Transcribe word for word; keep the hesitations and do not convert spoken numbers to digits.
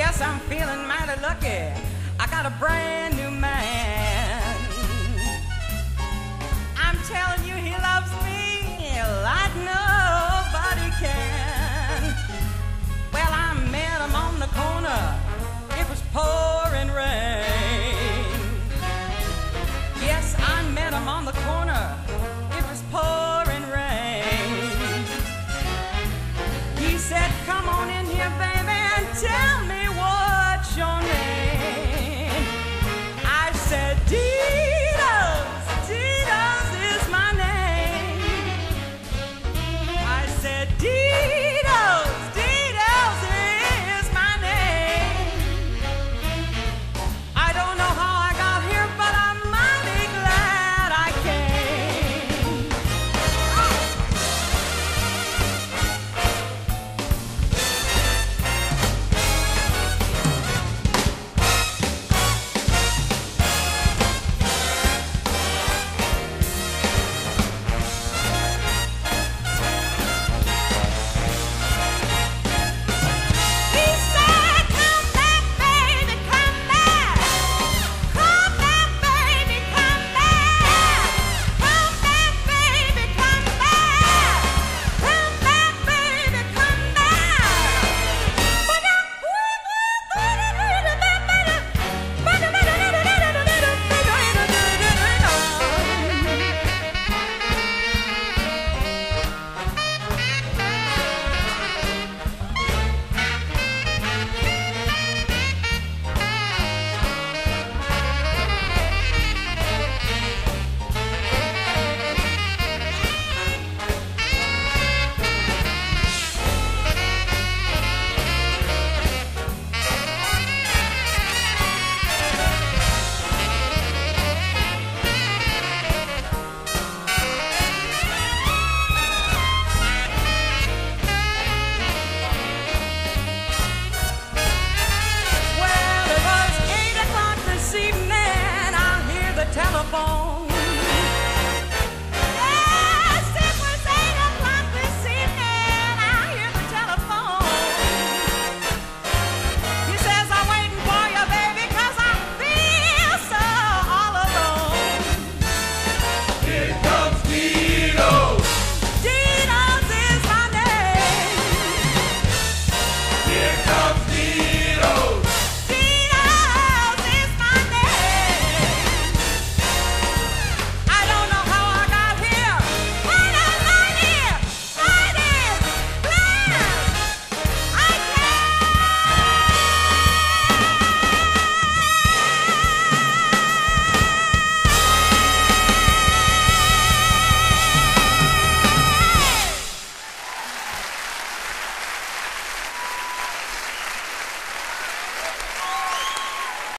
guess I'm feeling mighty lucky. I got a brand new man. I'm telling you, he loves me like nobody can. Well, I met him on the corner. It was pouring rain. Yes, I met him on the corner. It was pouring rain. He said, come on in here, baby, and tell me what's your name. I said, Ditos, Ditos is my name. I said, Ditos, Ditos is my name. I don't know how I got here, but I'm mighty glad I came. He said, come back, baby, come back. Come back, baby, come back. Come back, baby, come back. Come back, baby, come Well, it was eight o'clock this evening. I hear the telephone